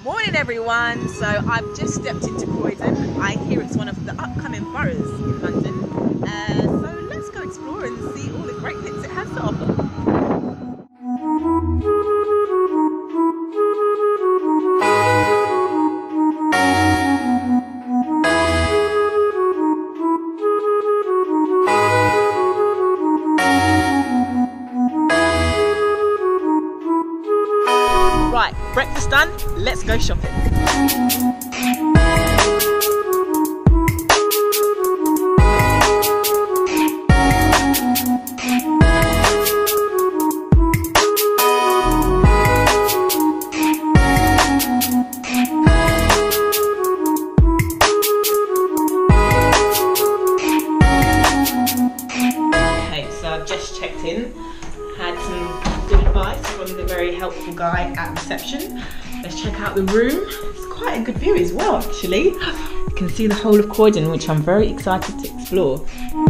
Morning everyone, so I've just stepped into Croydon. I hear it's one of the upcoming boroughs in London, so let's go explore and see all the great bits it has to offer. Right, breakfast done, let's go shopping. Okay, so I've just checked in, had some good advice from the very helpful guy at reception. Let's check out the room. It's quite a good view as well, actually. You can see the whole of Croydon, which I'm very excited to explore.